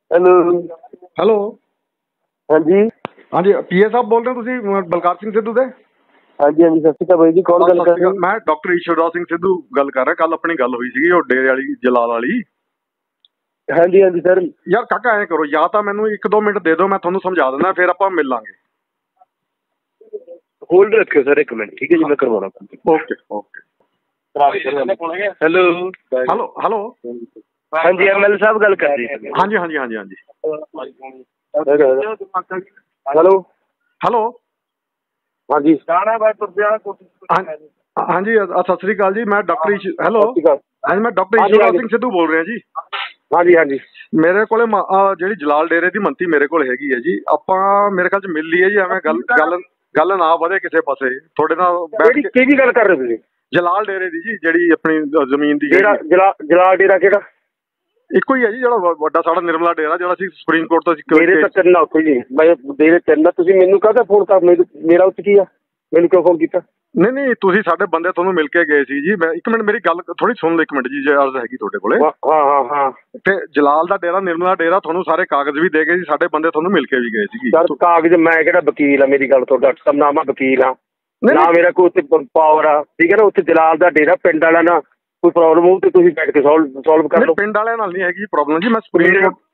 Hello. Hello. हाँ जी। हाँ जी, पीए साहब बोल रहे हो ਤੁਸੀਂ ਬਲਕਾਰ ਸਿੰਘ ਸਿੱਧੂ ਦੇ? हाँ जी, हाँ जी, सत श्री अकाल भाई जी, कौन गल कर रहे हो? ਮੈਂ ਡਾਕਟਰ ਈਸ਼ਵਰਦਾਸ ਸਿੰਘ ਸਿੱਧੂ ਗੱਲ ਕਰ ਰਿਹਾ। ਕੱਲ ਆਪਣੀ ਗੱਲ ਹੋਈ ਸੀਗੀ ਉਹ ਡੇਰੇ ਵਾਲੀ ਜਲਾਲ ਵਾਲੀ। हाँ जी, हाँ जी सर। ਯਾਰ ਕਾਕਾ ਐਂ ਕਰੋ, ਜਾਂ ਤਾਂ ਮੈਨੂੰ 1-2 ਮਿੰਟ ਦੇ ਦਿਓ, ਮੈਂ ਤੁਹਾਨੂੰ ਸਮਝਾ ਦਿੰਦਾ, ਫਿਰ ਆਪਾਂ ਮਿਲ ਲਾਂਗੇ। होल्ड रखियो सर, एक मिनट, ठीक है जी, मैं करवाना। Okay okay. Hello. Hello hello. हाँ जी, एमएल साहब गल कर रहे हैं। हाँ जी हाँ जी हाँ जी हाँ जी। हेलो। हेलो। हाँ जी। हाँ हाँ जी, सत श्री अकाल जी। मैं डॉक्टर हेलो। हाँ जी, मैं डॉक्टर ਈਸ਼ਵਰਦਾਸ ਸਿੰਘ ਸਿੱਧੂ ਬੋਲ ਰਿਹਾ ਜੀ। हाँ जी, हाँ जी। ਮੇਰੇ ਕੋਲੇ ਜਿਹੜੀ ਜਲਾਲ ਡੇਰੇ ਦੀ ਮੰਤੀ ਮੇਰੇ ਕੋਲ ਹੈਗੀ ਹੈ ਜੀ। ਆਪਾਂ ਮੇਰੇ ਖਿਆਲ ਚ ਮਿਲ ਲਈਏ ਜੀ, ਐਵੇਂ ਗੱਲ ਨਾ ਵਧੇ ਕਿਸੇ ਪਾਸੇ। ਤੁਹਾਡੇ ਨਾਲ ਬੈਠ ਕੇ ਕਿਹਦੀ ਗੱਲ ਕਰ ਰਹੇ ਹੋ ਤੁਸੀਂ? ਜਲਾਲ ਡੇਰੇ ਦੀ ਜੀ, ਜਿਹੜੀ ਆਪਣੀ ਜ਼ਮੀਨ ਦੀ ਜਲਾਲ ਡੇਰਾ ਕਿਹੜਾ? ਇੱਕੋ ਹੀ ਹੈ ਜੀ, ਜਿਹੜਾ ਵੱਡਾ ਸਾਡਾ ਨਿਰਮਲਾ ਡੇਰਾ, ਜਿਹੜਾ ਅਸੀਂ ਸੁਪਰੀਮ ਕੋਰਟ ਤੋਂ ਮੇਰੇ ਤਾਂ ਤਿੰਨ ਉੱਥੇ ਜੀ, ਮੈਂ ਡੇਰੇ ਤਿੰਨ। ਤੁਸੀਂ ਮੈਨੂੰ ਕਾਹਦਾ ਫੋਨ ਕਰ? ਮੇਰਾ ਉੱਥੇ ਕੀ ਆ? ਮੈਨੂੰ ਕਿਉਂ ਫੋਨ ਕੀਤਾ? ਨਹੀਂ ਨਹੀਂ, ਤੁਸੀਂ ਸਾਡੇ ਬੰਦੇ ਤੁਹਾਨੂੰ ਮਿਲ ਕੇ ਗਏ ਸੀ ਜੀ। ਮੈਂ ਇੱਕ ਮਿੰਟ, ਮੇਰੀ ਗੱਲ ਥੋੜੀ ਸੁਣ ਲਓ, ਇੱਕ ਮਿੰਟ ਜੀ, ਜੇ ਅਰਜ਼ ਹੈਗੀ ਤੁਹਾਡੇ ਕੋਲੇ। ਹਾਂ ਹਾਂ ਹਾਂ। ਤੇ ਜਲਾਲ ਦਾ ਡੇਰਾ, ਨਿਰਮਲਾ ਡੇਰਾ, ਤੁਹਾਨੂੰ ਸਾਰੇ ਕਾਗਜ਼ ਵੀ ਦੇ ਗਏ ਸੀ, ਸਾਡੇ ਬੰਦੇ ਤੁਹਾਨੂੰ ਮਿਲ ਕੇ ਵੀ ਗਏ ਸੀ। ਸਰ ਕਾਗਜ਼, ਮੈਂ ਕਿਹੜਾ ਵਕੀਲ ਆ? ਮੇਰੀ ਗੱਲ ਤੋਂ ਡਾਕਟਰ ਸਾਹਿਬ, ਨਾ ਮੈਂ ਵਕੀਲ ਆ, ਨਾ ਮੇਰਾ ਕੋਈ ਉੱਥੇ ਪਾਵਰ ਆ, ਠੀਕ ਹੈ ਨਾ? ਉੱਥੇ ਜਲਾਲ ਦਾ ਡੇਰਾ, ਪਿੰਡ ਵਾਲਾ ਨਾ ਕੋਈ ਪ੍ਰੋਬਲਮ ਹੋਊ ਤੇ ਤੁਸੀਂ ਬੈਠ ਕੇ ਸੋਲਵ ਕਰ ਲਓ। ਪਿੰਡ ਵਾਲਿਆਂ ਨਾਲ ਨਹੀਂ ਹੈਗੀ ਪ੍ਰੋਬਲਮ ਜੀ। ਮੈਂ ਸੁਪਰੀਮ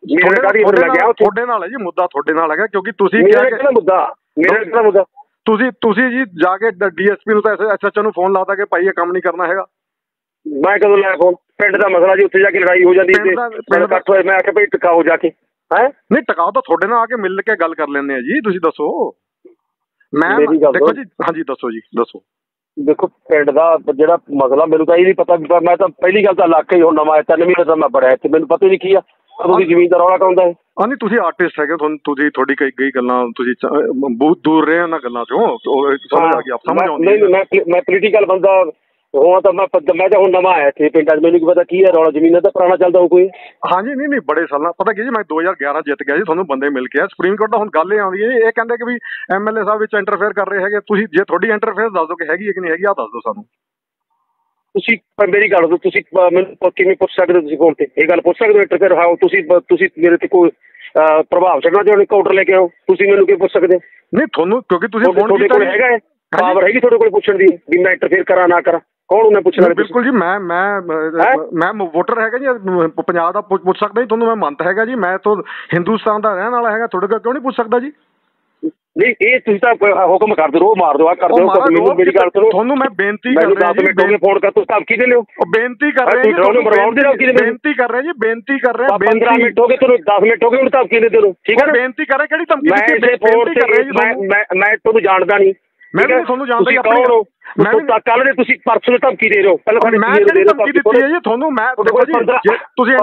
ਤੁਹਾਡੇ ਨਾਲ ਹੈ ਜੀ, ਮੁੱਦਾ ਤੁਹਾਡੇ ਨਾਲ ਹੈਗਾ, ਕਿਉਂਕਿ ਤੁਸੀਂ ਕਿਹੜਾ ਮੁੱਦਾ? ਮੇਰਾ ਕਿਹੜਾ ਮੁੱਦਾ? ਤੁਸੀਂ ਜੀ ਜਾ ਕੇ ਡੀਐਸਪੀ ਨੂੰ ਤਾਂ ਐਸਐਚਓ ਨੂੰ ਫੋਨ ਲਾਤਾ ਕਿ ਭਾਈ ਇਹ ਕੰਮ ਨਹੀਂ ਕਰਨਾ ਹੈਗਾ। ਮੈਂ ਕਦੋਂ ਲਾਇਆ ਫੋਨ? ਪਿੰਡ ਦਾ ਮਸਲਾ ਜੀ, ਉੱਥੇ ਜਾ ਕੇ ਲੜਾਈ ਹੋ ਜਾਂਦੀ ਤੇ ਇਕੱਠ ਹੋਏ, ਮੈਂ ਆਖਿਆ ਭਾਈ ਟਿਕਾਓ ਜਾ ਕੇ। ਹੈ ਨਹੀਂ, ਟਿਕਾਓ ਤਾਂ ਤੁਹਾਡੇ ਨਾਲ ਆ ਕੇ ਮਿਲ ਕੇ ਗੱਲ ਕਰ ਲੈਂਦੇ ਆ ਜੀ। ਤੁਸੀਂ ਦੱਸੋ। ਮੈਂ ਦੇਖੋ ਜੀ, ਹਾਂਜੀ ਦੱਸੋ ਜੀ, ਦੱਸੋ। ਦੇਖੋ, ਪਿੰਡ ਦਾ ਜਿਹੜਾ ਮਸਲਾ, ਮੈਨੂੰ ਤਾਂ ਇਹ ਨਹੀਂ ਪਤਾ। ਮੈਂ ਤਾਂ ਪਹਿਲੀ ਗੱਲ ਤਾਂ ਇਲਾਕਾ ਹੀ ਹੁਣ ਨਵਾਂ 3 ਮਹੀਨੇ ਦਾ ਮੈਂ ਬੜਿਆ ਇੱਥੇ, ਮੈਨੂੰ ਪਤਾ ਹੀ ਨਹੀਂ ਕੀ ਆ। ਤੁਸੀਂ ਜ਼ਮੀਨ ਦਾ ਰੌਲਾ ਕਾਉਂਦਾ ਹੈ? ਹਾਂ ਨਹੀਂ, ਤੁਸੀਂ ਆਰਟਿਸਟ ਹੈਗੇ, ਤੁਸੀਂ ਤੁਹਾਡੀ ਕਈ ਗੱਲਾਂ, ਤੁਸੀਂ ਬਹੁਤ ਦੂਰ ਰਹੇ ਉਹਨਾਂ ਗੱਲਾਂ ਚੋਂ, ਸਮਝ ਆ ਗਈ, ਸਮਝ ਆਉਂਦੀ। ਨਹੀਂ, ਮੈਂ ਪੋਲੀਟੀਕਲ ਬੰਦਾ ਹੋਵਾਂ ਤਾਂ ਮੈਂ ਤਾਂ ਹੁਣ ਨਵਾਂ ਆਇਆ ਇੱਥੇ ਪਿੰਡਾਂ 'ਚ, ਮੈਨੂੰ ਕੀ ਪਤਾ ਕੀ ਹੈ ਰੌਲਾ। ਜ਼ਮੀਨਾਂ ਦਾ ਪੁਰਾਣਾ ਚੱਲਦਾ ਹੋ ਕੋਈ? ਹਾਂਜੀ, ਨਹੀਂ ਬੜੇ ਸਾਲਾਂ, ਪਤਾ ਕੀ ਜੀ, ਮੈਂ 2011 ਜਿੱਤ ਗਿਆ ਜੀ, ਤੁਹਾਨੂੰ ਬੰਦੇ ਮਿਲ ਕੇ ਆ ਸੁਪਰੀਮ ਕੋਰਟ ਦਾ। ਹੁਣ ਗੱਲ ਇਹ ਆਉਂਦੀ ਹੈ, ਇਹ ਕਹਿੰਦੇ ਕਿ ਵੀ ਐਮਐਲਏ ਸਾਹਿਬ ਵਿੱਚ ਇੰਟਰਫੇਅਰ ਕਰ ਰਹੇ ਹੈਗੇ। ਤੁਸੀਂ ਜੇ ਤੁਹਾਡੀ ਇੰਟਰਫੇਅਰ ਦੱਸ ਦਿਓ ਕਿ ਹੈਗੀ ਹੈ ਕਿ ਨਹੀਂ ਹੈਗੀ, ਆਹ ਦੱਸ ਦਿਓ ਸਾਨੂੰ। ਤੁਸੀਂ ਮੇਰੀ ਗੱਲ ਦੱਸੋ, ਤੁਸੀਂ ਮੈਨੂੰ ਕਿਵੇਂ ਪੁੱਛ ਸਕਦੇ ਹੋ? ਤੁਸੀਂ ਫੋਨ ਤੇ ਇਹ ਗੱਲ ਪੁੱਛ ਸਕਦੇ ਹੋ ਇੰਟਰਫੇਅਰ? ਹਾਂ, ਤੁਸੀਂ ਮੇਰੇ ਤੇ ਕੋਈ ਪ੍ਰਭਾਵ ਛੱਡਣਾ ਚਾਹੁੰਦੇ, ਕਾਊਂਟਰ ਲੈ ਕੇ ਆਓ। ਤੁਸੀਂ ਮੈਨੂੰ ਕੀ ਪੁੱਛ ਸਕਦੇ? ਨਹੀਂ, ਤੁਹਾਨੂੰ ਕਿਉਂਕਿ ਤੁਸੀਂ ਤੁਹਾਡੇ ਕੋਲ ਹੈਗਾ ਹੈ ਪਾਵਰ, ਹੈਗੀ ਤੁਹਾਡੇ ਕੋਲ ਪੁੱਛਣ ਦੀ ਵੀ ਮੈਂ ਇੰਟਰਫੇਅਰ ਕਰਾਂ ਨਾ ਕਰਾਂ? ਕੌਣ ਉਹਨੇ ਪੁੱਛਣਾ? ਬਿਲਕੁਲ ਜੀ, ਮੈਂ ਵੋਟਰ ਹੈਗਾ ਜੀ, ਪੰਜਾਬ ਦਾ ਪੁੱਛ ਸਕਦਾ ਜੀ ਤੁਹਾਨੂੰ। ਮੈਂ ਮੰਤ ਹੈਗਾ ਜੀ, ਮੈਂ ਤਾਂ ਹਿੰਦੁਸਤਾਨ ਦਾ ਰਹਿਣ ਵਾਲਾ ਹੈਗਾ, ਤੁਹਾਡੇ ਕੋਲ ਕਿਉਂ ਨਹੀਂ ਪੁੱਛ ਸਕਦਾ ਜੀ? ਨਹੀਂ, ਇਹ ਤੁਸੀਂ ਤਾਂ ਹੁਕਮ ਕਰ ਦਿਓ, ਮਾਰ ਦਿਓ, ਆ ਕਰ ਦਿਓ। ਮੇਰੀ ਗੱਲ ਸੁਣੋ, ਤੁਹਾਨੂੰ ਮੈਂ ਬੇਨਤੀ ਕਰ ਰਿਹਾ ਜੀ, ਫੋਨ ਕਰ, ਤੁਸੀਂ ਧਮਕੀ ਦੇ ਲਿਓ। ਬੇਨਤੀ ਕਰ ਰਿਹਾ ਜੀ, ਬੇਨਤੀ ਕਰ ਰਿਹਾ ਜੀ, ਬੇਨਤੀ ਕਰ ਰਿਹਾ। 15 ਮਿੰਟ ਹੋ ਗਏ ਤੁਹਾਨੂੰ, 10 ਮਿੰਟ ਹੋ ਗਏ, ਹੁਣ ਧਮਕੀ ਦੇ ਦਿਓ, ਠੀਕ ਹੈ? ਬੇਨਤੀ ਕਰ ਰਿਹਾ, ਕਿਹੜੀ ਧਮਕੀ? ਮੈਂ ਤੁਹਾਨੂੰ ਜਾਣਦਾ ਨਹੀਂ, ਮੈਂ ਤੁਹਾਨੂੰ ਜਾਣਦਾ ਜੀ। ਕੱਲ ਦੇ ਤੁਸੀਂ ਪਰਸੋਂ ਨੂੰ ਧਮਕੀ ਦੇ ਰਹੇ ਹੋ। ਪਹਿਲਾਂ ਧਮਕੀ ਦਿੱਤੀ ਹੈ ਜੀ ਤੁਹਾਨੂੰ ਮੈਂ? ਤੁਸੀਂ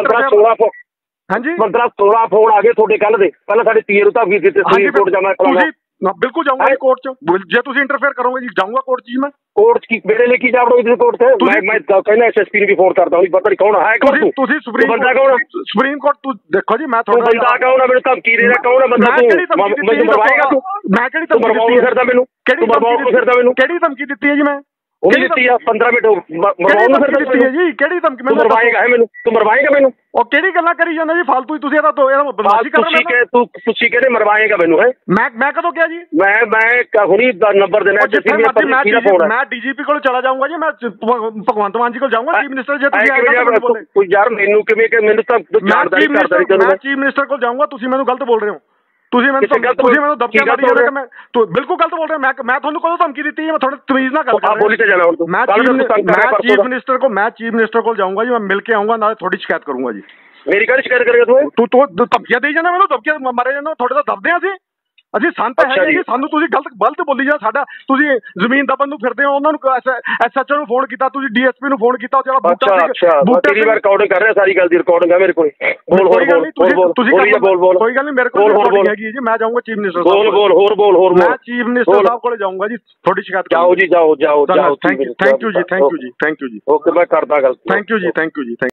15-16 ਫੋਨ ਆ ਗਏ ਤੁਹਾਡੇ ਕੱਲ ਦੇ। ਪਹਿਲਾਂ ਸਾਡੇ ਪੀਏ ਨੂੰ ਧਮਕੀ ਦਿੱਤੀ ਸੀ ਕੋਰਟ ਜਾਣਾ। ਬਿਲਕੁਲ ਜਾਊਂਗਾ ਜੀ ਕੋਰਟ ਚ, ਜੇ ਤੁਸੀਂ ਇੰਟਰਫੇਅਰ ਕਰੋਗੇ ਜੀ, ਜਾਊਂਗਾ ਕੋਰਟ ਚ ਜੀ। ਮੈਂ ਕੋਰਟ ਚ ਮੇਰੇ ਲਈ ਕੀ ਜਾਵੜੋਗੇ ਤੁਸੀਂ ਕੋਰਟ ਤੇ? ਮੈਂ ਕਹਿੰਦਾ ਐਸਐਸਪੀ ਨੂੰ ਵੀ ਫੋਨ ਕਰਦਾ, ਹੁਣ ਪਤਾ ਨਹੀਂ ਕੌਣ ਹੈ। ਤੁਸੀਂ ਸੁਪਰੀਮ ਕੋਰਟ ਦੇਖੋ ਜੀ, ਮੈਂ ਤੁਹਾਡਾ ਬੰਦਾ ਕੌਣ ਆ? ਮੈਨੂੰ ਧਮਕੀ ਦੇ ਰਿਹਾ ਕੌਣ ਆ ਬੰਦਾ? ਮੈਨੂੰ ਮਰਵਾਏਗਾ ਤੂੰ? ਮੈਂ ਕਿਹੜੀ ਧਮਕੀ ਮਰਵਾਉਣ ਨੂੰ ਫਿਰਦਾ ਮੈਨੂੰ? ਕਿਹੜੀ ਧਮਕੀ ਦਿੱਤੀ ਹੈ ਜੀ? ਮੈਂ ਉਹ ਵੀ ਦਿੱਤੀ ਆ 15 ਮਿੰਟ ਮਰਵਾਉਣ ਨੂੰ ਫਿਰਦਾ ਜੀ। ਕਿਹੜੀ ਧਮਕੀ? ਮੈਨੂੰ ਮਰਵਾਏਗਾ ਮੈਨੂੰ? ਤੂੰ ਮਰਵਾਏਗਾ ਮੈਨੂੰ? ਉਹ ਕਿਹੜੀ ਗੱਲਾਂ ਕਰੀ ਜਾਂਦਾ ਜੀ ਫਾਲਤੂ? ਤੁਸੀਂ ਇਹਦਾ ਬਦਮਾਸ਼ੀ ਕਰ ਰਹੇ ਹੋ। ਤੁਸੀਂ ਕਹਿੰਦੇ ਮਰਵਾਏਗਾ ਮੈਨੂੰ? ਹੈ ਮੈਂ ਕਦੋਂ ਕਿਹਾ ਜੀ? ਮੈਂ ਹੁਣੀ ਨੰਬਰ ਦੇਣਾ। ਮੈਂ ਡੀਜੀਪੀ ਕੋਲ ਚਲਾ ਜਾਊਂਗਾ ਜੀ, ਮੈਂ ਭਗਵੰਤ ਮਾਨ ਜੀ ਕੋਲ ਜਾਊਂਗਾ, ਚੀਫ ਮਿਨਿਸਟਰ। ਜੇ ਤੁਸੀਂ ਯਾਰ ਮੈਨੂੰ ਕਿਵੇਂ ਕਿ ਮੈਨੂੰ ਤਾਂ ਜਾਣਦਾ ਨਹੀਂ ਕਰਦਾ। ਮੈਂ ਚੀਫ ਮਿਨਿਸਟਰ ਕੋਲ ਜਾਊਂਗਾ, ਤੁਸੀਂ ਮੈਨੂੰ ਗਲਤ ਬੋਲ ਰਹੇ ਹੋ। ਤੁਸੀਂ ਮੈਨੂੰ ਧਮਕੀਆਂ ਮਾਰੀ ਜਾਂਦੇ ਕਿ ਮੈਂ ਬਿਲਕੁਲ ਗਲਤ ਬੋਲ ਰਿਹਾ। ਮੈਂ ਤੁਹਾਨੂੰ ਕਦੋਂ ਧਮਕੀ ਦਿੱਤੀ ਹੈ? ਮੈਂ ਥੋੜਾ ਤਮੀਜ਼ ਨਾਲ ਗੱਲ ਕਰ ਰਿਹਾ। ਮੈਂ ਚੀਫ ਮਿਨਿਸਟਰ ਕੋਲ ਜਾਊਂਗਾ ਜੀ, ਮੈਂ ਮਿਲ ਕੇ ਆਊਂਗਾ, ਨਾਲੇ ਤੁਹਾਡੀ ਸ਼ਿਕਾਇਤ ਕਰੂੰਗਾ ਜੀ। ਮੇਰੀ ਕਾਹਦੀ ਸ਼ਿਕਾਇਤ ਕਰੇਗਾ ਤੂੰ? ਧਮਕੀਆਂ ਦੇਈ ਜਾਂਦਾ ਮੈਨੂੰ, ਧਮਕੀਆਂ ਮਾਰੇ ਜਾਂਦਾ। ਤੁਹਾਡੇ ਤਾਂ ਦਬਦੇ ਅਸੀਂ ਸੰਤ ਹੈਗੇ ਜੀ, ਸਾਨੂੰ ਤੁਸੀਂ ਗਲਤ ਬੋਲੀ ਜਾ। ਸਾਡਾ ਤੁਸੀਂ ਜ਼ਮੀਨ ਦਬਨ ਨੂੰ ਫਿਰਦੇ ਹੋ। ਉਹਨਾਂ ਨੂੰ ਐਸਐਚਓ ਨੂੰ ਫੋਨ ਕੀਤਾ, ਤੁਸੀਂ ਡੀਐਸਪੀ ਨੂੰ ਫੋਨ ਕੀਤਾ, ਜਿਹੜਾ ਬੂਟਾ ਰਿਕਾਰਡਿੰਗ ਕਰ ਰਿਹਾ, ਸਾਰੀ ਗੱਲ ਦੀ ਰਿਕਾਰਡਿੰਗ ਹੈ ਮੇਰੇ ਕੋਲ। ਕੋਈ ਗੱਲ ਨਹੀਂ, ਮੇਰੇ ਕੋਲ ਰਿਕਾਰਡਿੰਗ ਹੈਗੀ ਜੀ। ਮੈਂ ਜਾਊਂਗਾ ਚੀਫ ਮਿਨਿਸਟਰ ਮੈਂ ਚੀਫ ਮਿਨਿਸਟਰ ਸਾਹਿਬ ਕੋਲ ਜਾਊਂਗਾ ਜੀ, ਤੁਹਾਡੀ ਸ਼ਿਕਾਇਤ। ਜਾਓ ਜੀ, ਜਾਓ। ਥੈਂਕ ਯੂ ਜੀ। ਓਕੇ, ਮੈਂ ਕਰਦਾ ਗੱਲ। ਥੈਂਕ ਯੂ ਜੀ।